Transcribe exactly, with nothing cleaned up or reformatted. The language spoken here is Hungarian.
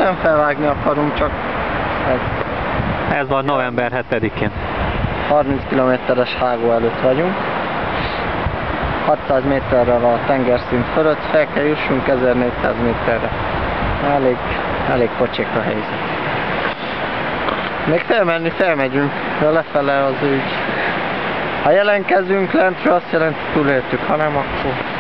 nem felvágni akarunk, csak ez. Ez van november hetedikén. harminc kilométeres hágó előtt vagyunk. hatszáz méterrel a tengerszint fölött, fel kell jussunk ezernégyszáz méterre. Elég, elég pocsék a helyzet. Még felmenni felmegyünk, de lefele az ügy. Ha jelentkezünk lentre, azt jelenti túléltük, ha nem, akkor